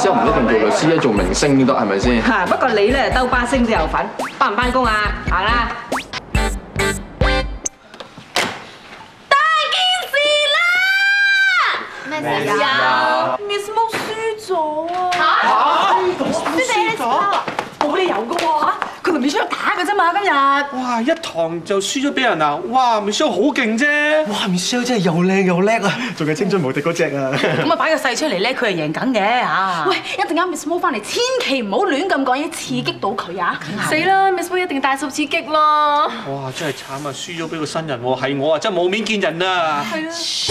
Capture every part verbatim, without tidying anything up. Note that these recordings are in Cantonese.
Michelle 唔一定做律師咧，做明星都得，係咪先？ 嚇，不過你咧兜巴星都有份，翻唔翻工啊？行啦！ 大件事啦！咩事啊 ？Miss Mo 輸咗啊！嚇？輸咗？冇理由噶喎嚇！佢同 Michelle 打嘅啫嘛，今日。 哇！一堂就輸咗俾人啊！哇 ！Michelle 好勁啫！ 哇 ！Michelle 真係又靚又叻啊，仲係青春無敵嗰只啊！ 咁啊擺個勢出嚟咧，佢係贏緊嘅嚇。 喂，一陣間 Miss Mo 翻嚟，千祈唔好亂咁講嘢，刺激到佢啊！ 死啦 ！Miss Mo 一定大受刺激咯。 哇！真係慘啊，輸咗俾個新人喎，係我啊真係冇面見人啊！係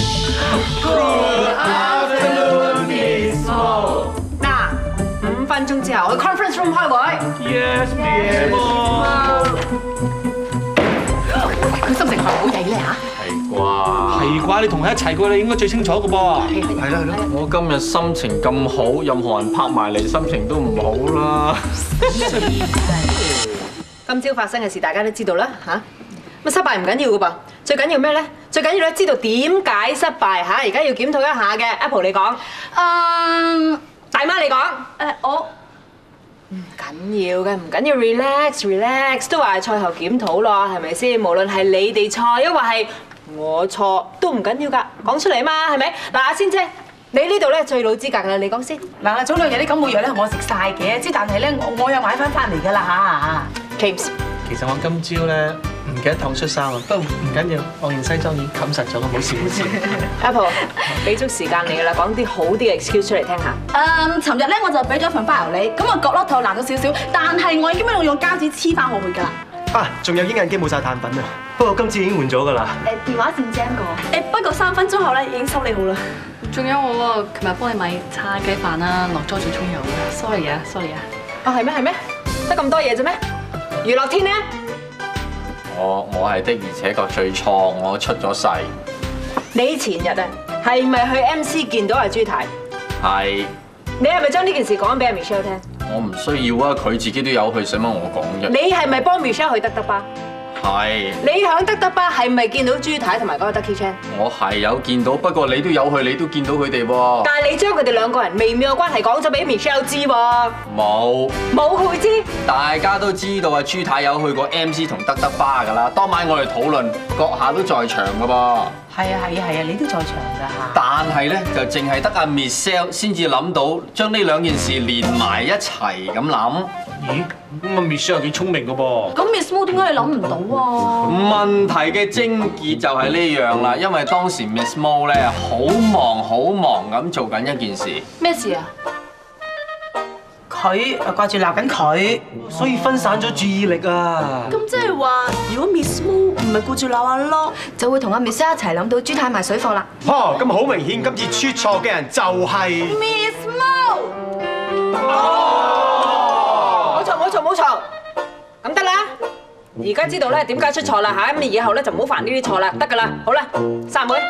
啊！嗱，五分鐘之後去 conference room 開會。 Yes, Miss Mo。 佢心情係咪好地咧嚇？ 係啩？ 係啩？你同佢一齊過，你應該最清楚嘅噃。 係啦係啦， 我今日心情咁好，任何人拍埋嚟心情都唔好啦。 今朝發生嘅事大家都知道啦嚇，乜失敗唔緊要噶噃，最緊要咩咧？最緊要咧知道點解失敗嚇，而家要檢討一下嘅。Apple 你講， 嗯， 大媽你講， 誒我唔緊要嘅，唔緊要 relax relax，都話係賽後檢討咯，係咪先？無論係你哋錯，抑或係我錯，都唔緊要㗎，講出嚟嘛，係咪？嗱，阿仙姐，你呢度咧最老資格㗎啦，你講先。 嗱，早兩日啲感冒藥咧，我食晒嘅，之但係咧，我我又買翻翻嚟㗎啦嚇。 James， 其實我今朝咧唔記得燙恤衫啊，不過唔緊要，我件西裝已經冚實咗，冇事冇事。 Apple，俾足時間你㗎啦，講啲好啲嘅 excuse 出嚟聽下。 誒，尋日咧我就俾咗份 file 你，咁啊角落頭爛咗少少，但係我已經幫你用膠紙黐翻好佢㗎啦。 啊，仲有影印機冇晒碳粉啊，不過今次已經換咗㗎啦。 誒電話線正過。誒不過三分鐘後咧已經修理好啦。 仲有我啊，琴日幫你買叉雞飯啦，落咗做葱油啦 ，sorry 啊，sorry 啊。 啊係咩係咩？得咁多嘢啫咩？娛樂天呢？ 我我係的而且確最錯，我出咗世。 你前日啊，係咪去 M C 見到阿朱太？ 係。 你係咪將呢件事講俾阿 Michelle 聽？ 我唔需要啊，佢自己都有去，使乜我講啫？ 你係咪幫 Michelle 去德德巴？ 係。 你響德德巴係咪見到朱太同埋嗰個 Ducky Chan？ 我係有見到，不過你都有去，你都見到佢哋喎。 但係你將佢哋兩個人微妙嘅關係講咗俾 Michelle 知喎。 冇。 冇佢會知？ 大家都知道啊，朱太有去過 M C 同德德巴㗎啦。當晚我哋討論，閣下都在場㗎噃。 係啊係啊係啊，你都在場㗎嚇。 但係咧，就淨係得阿 Michelle 先至諗到將呢兩件事連埋一齊咁諗。 咦？咁啊 Michelle 幾聰明㗎噃。 咁 Miss Mo 點解你諗唔到啊？ 問題嘅症結就係呢樣啦，因為當時 Miss Mo 咧好忙好忙咁做緊一件事。 咩事啊？ 佢啊掛住鬧緊佢， 所以分散咗注意力啊。 咁即係話，如果 Miss Mo 唔係顧住鬧阿 Lo，就會同阿 Michelle 一齊諗到朱太賣水貨啦。 哦，咁好明顯，今次出錯嘅人就係 Miss Mo。 冇錯冇錯冇錯，咁得啦。而家知道咧點解出錯啦嚇，咁以後咧就唔好犯呢啲錯啦，得㗎啦。好啦，散會。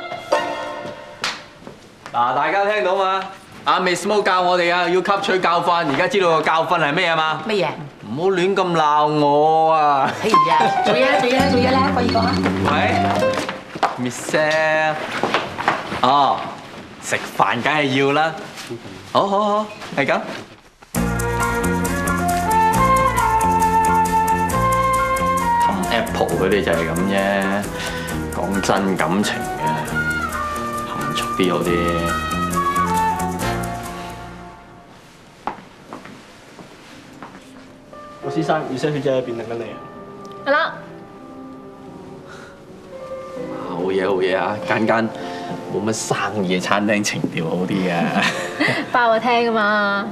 嗱，大家聽到嘛？阿 Miss Mo 教我哋啊，要吸取教訓。而家知道個教訓係咩啊嘛？ 乜嘢？ 唔好亂咁鬧我啊！ 哎呀，做嘢啦做嘢啦做嘢啦，可以講啊。 喂 ，Michelle，哦，食飯梗係要啦。好好好，係咁。同 Apple 佢哋就係咁啫，講真感情嘅，含蓄啲好啲。 先生，Michelle小姐喺邊等緊你啊！ 係啦。 好嘢好嘢啊！間間冇乜生意嘅餐廳情調好啲嘅。 包我聽㗎嘛。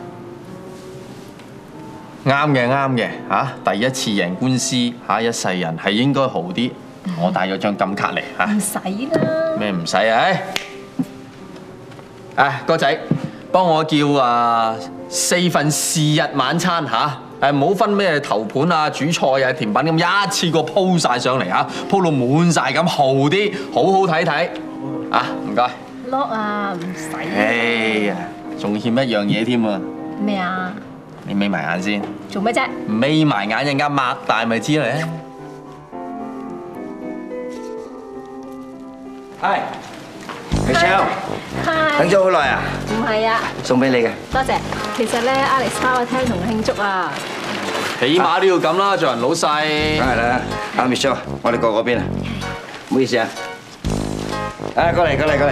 啱嘅啱嘅嚇，第一次贏官司嚇，一世人係應該好啲。我帶咗張金卡嚟嚇。 唔使啦。 咩唔使啊？誒，哥仔，幫我叫啊四份是日晚餐嚇。誒唔好分咩頭盤啊、主菜啊、甜品咁一次過鋪晒上嚟啊，鋪到滿晒咁豪啲，好好睇睇啊！唔該。 落啊，唔使。 哎呀，仲欠一樣嘢添啊！ 咩啊？ 你眯埋眼先。 做咩啫？ 眯埋眼，陣間擘大咪知咧。係，Michelle， Michelle，等咗好耐啊？ 唔係啊， 送俾你嘅。 多謝。其實咧，Alex 翻我廳同佢慶祝啊。 起碼都要咁啦，做人老細。 梗係啦，阿 Michelle，我哋過嗰邊啊。唔好意思啊。啊，過嚟過嚟過嚟。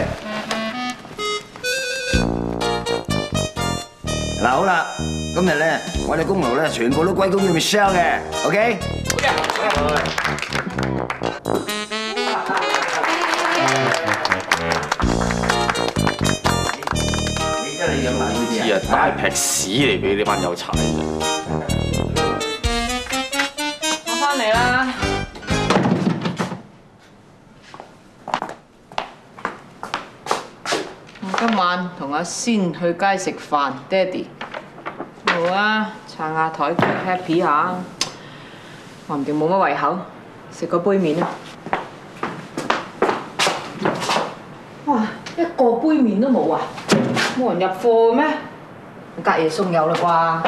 嗱好啦，今日咧我哋功勞咧全部都歸功於 Michelle 嘅 ，OK？ 你真係養埋呢啲知啊，大劈屎嚟俾呢班友踩啫。 我翻嚟啦。我今晚同阿仙去街食飯，爹哋。好啊，撐下台 happy 下。話唔定冇乜胃口，食個杯麵啊！哇，一個杯麵都冇啊！冇人入貨咩？隔夜餸有啦啩？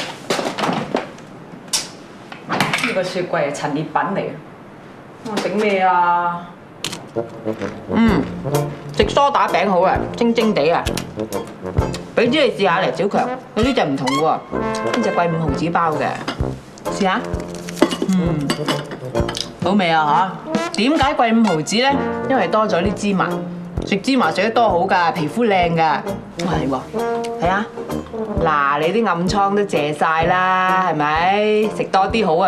呢個雪櫃係陳列品嚟嘅，我整咩啊？嗯，食梳打餅好啊，精精地啊！俾啲你試下嚟，小強，佢呢隻唔同喎，呢隻貴五毫子包嘅，試下。嗯，好味啊嚇！點解貴五毫子咧？因為多咗啲芝麻，食芝麻食得多好㗎，皮膚靚㗎。哇係喎，係啊！嗱，你啲暗瘡都謝晒啦，係咪？食多啲好啊！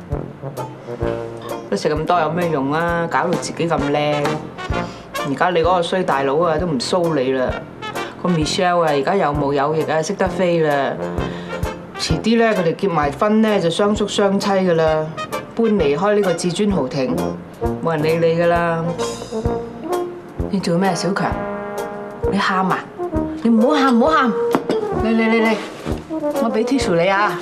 都食咁多有咩用啊？搞到自己咁靚，而家你嗰個衰大佬啊都唔騷你啦。個 Michelle 啊，而家有毛有翼啊，識得飛啦。遲啲咧，佢哋結埋婚咧就雙宿雙棲噶啦，搬離開呢個至尊豪庭，冇人理你噶啦。你做咩，小強？你喊啊！你唔好喊，唔好喊！嚟嚟嚟嚟，我俾 tissue 你啊！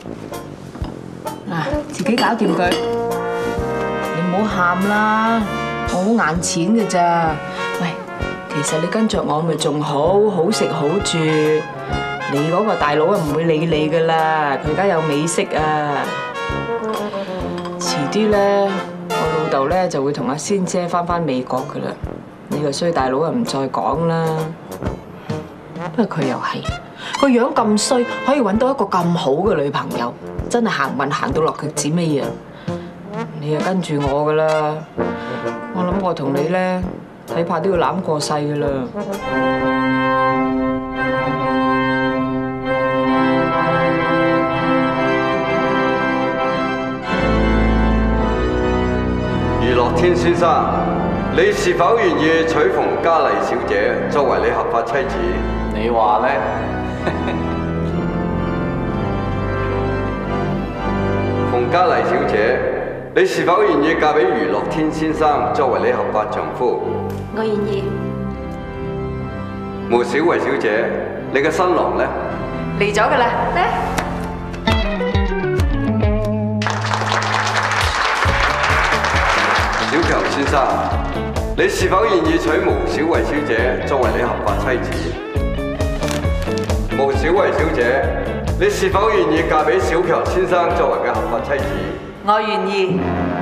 嗱，自己搞掂佢。你唔好喊啦，我好眼淺㗎咋。喂，其實你跟着我咪仲好，好食好住。你嗰個大佬啊唔會理你噶啦，佢而家有美色啊。遲啲咧，我老豆咧就會同阿仙姐翻返美國噶啦。你個衰大佬啊唔再講啦。不過佢又係個樣咁衰，可以揾到一個咁好嘅女朋友，真係行運行到落腳趾尾啊！你又跟住我噶啦，我諗我同你咧睇怕都要攬過世噶啦。 余樂天先生，你是否願意娶馮嘉麗小姐作為你合法妻子？ 你話咧？ 馮嘉麗小姐，你是否願意嫁俾余樂天先生作為你合法丈夫？ 我願意。 毛小維小姐，你嘅新郎呢？ 嚟咗㗎啦，咧。 小強先生，你是否願意娶毛小維小姐作為你合法妻子？毛小維小姐，你是否願意嫁俾小強先生作為嘅合法妻子？ 我願意。